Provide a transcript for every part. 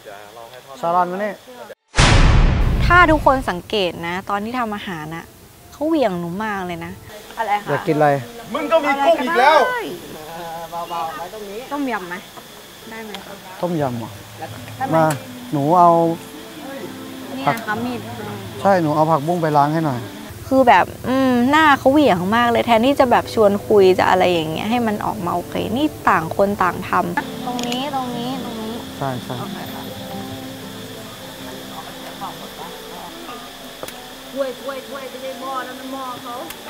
ซาลอนมาเนี่ยถ้าทุกคนสังเกตนะตอนที่ทำอาหารนะเขาเหวี่ยงหนูมากเลยนะอะไรคะอยากกินอะไรมึงก็มีกุ้งอีกแล้วเบาๆไว้ตรงนี้ต้มยำไหมได้ไหมต้มยำมาหนูเอาผักมีดใช่หนูเอาผักบุ้งไปล้างให้หน่อยคือแบบหน้าเขาเหวี่ยงมากเลยแทนที่จะแบบชวนคุยจะอะไรอย่างเงี้ยให้มันออกมาโอเคนี่ต่างคนต่างทำตรงนี้ใช่ถ้วยจะได้หม้อแล้วมันหม้อเขา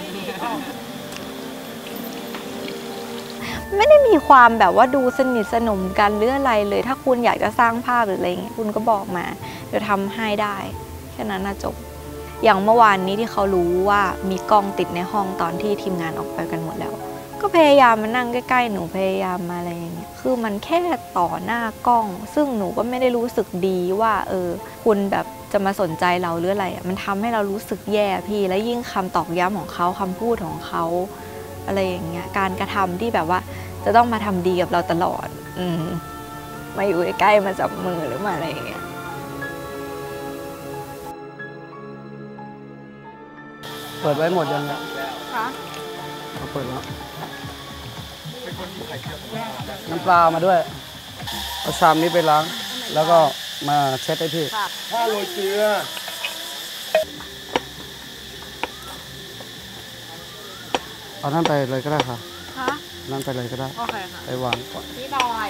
ไม่ได้มีความแบบว่าดูสนิทสนมกันหรืออะไรเลยถ้าคุณอยากจะสร้างภาพหรืออะไรเงี้ยคุณก็บอกมาเดี๋ยวทำให้ได้แค่นั้นจบอย่างเมื่อวานนี้ที่เขารู้ว่ามีกล้องติดในห้องตอนที่ทีมงานออกไปกันหมดแล้วก็พยายามมานั่งใกล้ๆหนูพยายามมาอะไรอย่างเงี้ยคือมันแค่ต่อหน้ากล้องซึ่งหนูก็ไม่ได้รู้สึกดีว่าคุณแบบจะมาสนใจเราหรืออะไรมันทำให้เรารู้สึกแย่พี่และยิ่งคำตอกย้ำของเขาคำพูดของเขาอะไรอย่างเงี้ยการกระทำที่แบบว่าจะต้องมาทำดีกับเราตลอดมาอยู่ใกล้ๆมาจับมือหรือมาอะไรอย่างเงี้ยเปิดไว้หมดยังไงคะเปิดแล้วน้ำปลามาด้วยเอาชามนี้ไปล้างแล้วก็มาเช็ดให้พี่ถ้าโรยเกลือเอานั่นไปเลยก็ได้ค่ะนั่นไปเลยก็ได้โอเคค่ะไปวางก่อนพี่บอย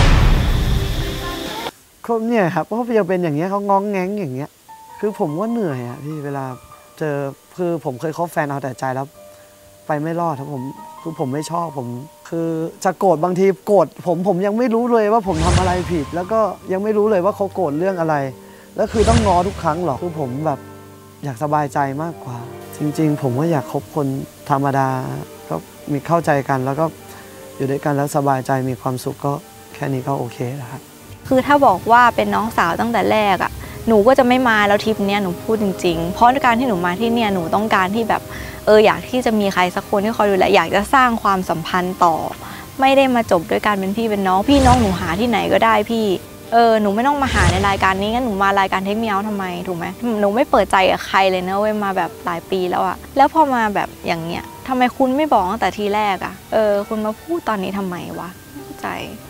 เขาเนี่ยครับเพราะเขายังเป็นอย่างเงี้ยเขาง้องแง้งอย่างเงี้ยคือผมว่าเหนื่อยอะพี่เวลาเจอคือผมเคยคบแฟนเอาแต่ใจแล้วไปไม่รอดครับผมไม่ชอบผมคือจะโกรธบางทีโกรธผมยังไม่รู้เลยว่าผมทำอะไรผิดแล้วก็ยังไม่รู้เลยว่าเขาโกรธเรื่องอะไรแล้วคือต้องง้อทุกครั้งหรอคือผมแบบอยากสบายใจมากกว่าจริงๆผมก็อยากคบคนธรรมดาก็มีเข้าใจกันแล้วก็อยู่ด้วยกันแล้วสบายใจมีความสุขก็แค่นี้ก็โอเคแล้วครับคือถ้าบอกว่าเป็นน้องสาวตั้งแต่แรกหนูก็จะไม่มาแล้วทริปนี้หนูพูดจริงๆเพราะการที่หนูมาที่เนี่ยหนูต้องการที่แบบอยากที่จะมีใครสักคนที่คอยดูแลอยากจะสร้างความสัมพันธ์ต่อไม่ได้มาจบด้วยการเป็นพี่เป็นน้องพี่น้องหนูหาที่ไหนก็ได้พี่หนูไม่ต้องมาหาในรายการนี้งั้นหนูมารายการเทคเมียวทำไมถูกไหมหนูไม่เปิดใจกับใครเลยนะเว้ยมาแบบหลายปีแล้วแล้วพอมาแบบอย่างเงี้ยทำไมคุณไม่บอกตั้งแต่ทีแรกคุณมาพูดตอนนี้ทำไมวะไม่เข้าใจ